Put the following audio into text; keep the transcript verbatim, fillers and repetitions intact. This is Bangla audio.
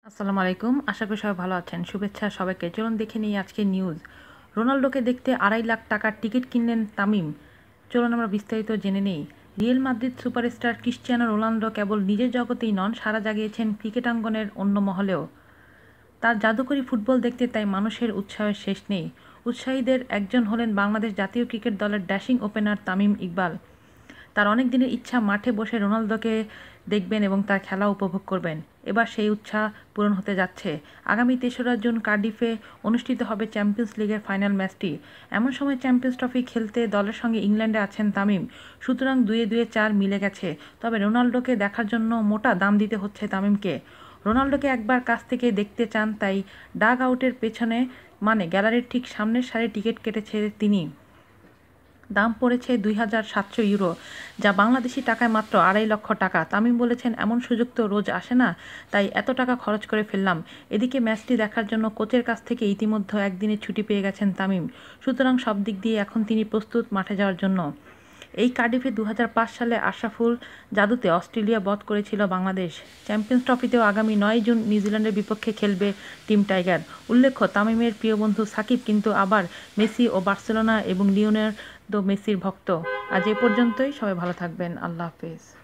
আসসালামু আলাইকুম। আশা করি সবাই ভালো আছেন। শুভেচ্ছা সবাইকে। চলুন দেখে নিই আজকের নিউজ। রোনাল্ডোকে দেখতে আড়াই লাখ টাকার টিকিট কিনলেন তামিম। চলুন আমরা বিস্তারিত জেনে নেই। Real Madrid superstar Cristiano Ronaldo কেবল নিজের জগতেই নন, সাড়া জাগিয়েছেন ক্রিকেটাঙ্গনের অন্য মহলেও। তার জাদুকরী ফুটবল দেখতে তাই মানুষের উৎসাহের শেষ নেই। উৎসাহীদের একজন হলেন বাংলাদেশ জাতীয় ক্রিকেট দলের ড্যাশিং ওপেনার তামিম ইকবাল। তার অনেক দিনের ইচ্ছা মাঠে বসে রোনালদোকে দেখবেন এবং তার খেলা উপভোগ করবেন। এবার সেই ইচ্ছা পূরণ হতে যাচ্ছে। আগামী তেসরা জুন কার্ডিফে অনুষ্ঠিত হবে চ্যাম্পিয়ন্স লিগের ফাইনাল ম্যাচটি। এমন সময় চ্যাম্পিয়ন্স ট্রফি খেলতে দলের সঙ্গে ইংল্যান্ডে আছেন তামিম। সুতরাং দুয়ে দুয়ে চার মিলে গেছে। তবে রোনালদোকে দেখার জন্য মোটা দাম দিতে হচ্ছে তামিমকে। রোনালদোকে একবার কাছ থেকে দেখতে চান, তাই ডাগ আউটের পেছনে মানে গ্যালারির ঠিক সামনের সারি টিকিট কেটেছে তিনি। দাম পড়েছে দুই হাজার সাতশো ইউরো, যা বাংলাদেশি টাকায় মাত্র আড়াই লক্ষ টাকা। তামিম বলেছেন, এমন সুযোগ তো রোজ আসে না, তাই এত টাকা খরচ করে ফেললাম। এদিকে ম্যাচটি দেখার জন্য কোচের কাছ থেকে ইতিমধ্যে একদিনের ছুটি পেয়ে গেছেন তামিম। সুতরাং সব দিক দিয়ে এখন তিনি প্রস্তুত মাঠে যাওয়ার জন্য। এই কার্ডিফে দু হাজার পাঁচ সালে আশরাফুল জাদুতে অস্ট্রেলিয়া বধ করেছিল বাংলাদেশ। চ্যাম্পিয়ন্স ট্রফিতেও আগামী নয় জুন নিউজিল্যান্ডের বিপক্ষে খেলবে টিম টাইগার। উল্লেখ্য, তামিমের প্রিয় বন্ধু সাকিব কিন্তু আবার মেসি ও বার্সেলোনা এবং লিওনার্দো মেসির ভক্ত। আজ এ পর্যন্তই। সবাই ভালো থাকবেন। আল্লাহ হাফেজ।